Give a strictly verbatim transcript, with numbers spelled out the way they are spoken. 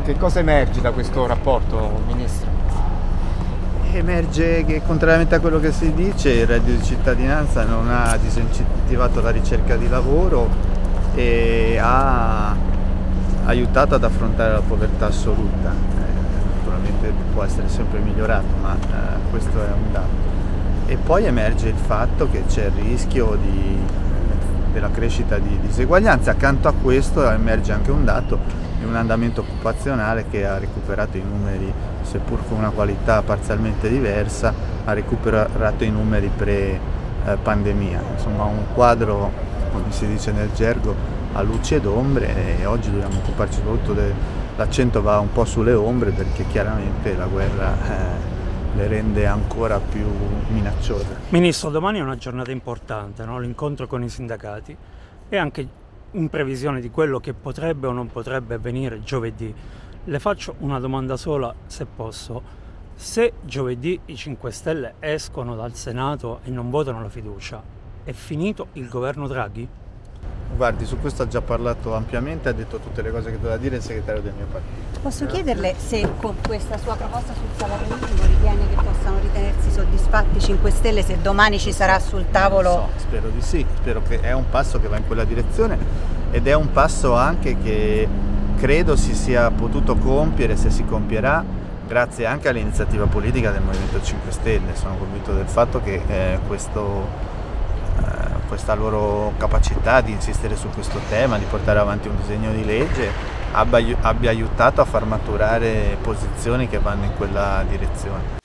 Che cosa emerge da questo rapporto, Ministro? Emerge che, contrariamente a quello che si dice, il reddito di cittadinanza non ha disincentivato la ricerca di lavoro e ha aiutato ad affrontare la povertà assoluta. Eh, naturalmente può essere sempre migliorato, ma eh, questo è un dato. E poi emerge il fatto che c'è il rischio di, della crescita di diseguaglianze. Accanto a questo emerge anche un dato di un andamento occupazionale che ha recuperato i numeri, seppur con una qualità parzialmente diversa, ha recuperato i numeri pre-pandemia. Insomma, un quadro, come si dice nel gergo, a luci ed ombre, e oggi dobbiamo occuparci soprattutto del... l'accento va un po' sulle ombre, perché chiaramente la guerra eh, le rende ancora più minacciose. Ministro, domani è una giornata importante, no? L'incontro con i sindacati e anche in previsione di quello che potrebbe o non potrebbe avvenire giovedì. Le faccio una domanda sola, se posso. Se giovedì i cinque Stelle escono dal Senato e non votano la fiducia, è finito il governo Draghi? Guardi, su questo ha già parlato ampiamente, ha detto tutte le cose che doveva dire il segretario del mio partito. Posso chiederle se con questa sua proposta sul salario minimo ritiene che possano ritenersi soddisfatti i cinque Stelle se domani ci sarà sul tavolo? So, spero di sì, spero che è un passo che va in quella direzione ed è un passo anche che credo si sia potuto compiere, se si compierà, grazie anche all'iniziativa politica del Movimento cinque Stelle. Sono convinto del fatto che eh, questo... questa loro capacità di insistere su questo tema, di portare avanti un disegno di legge, abbia, abbia aiutato a far maturare posizioni che vanno in quella direzione.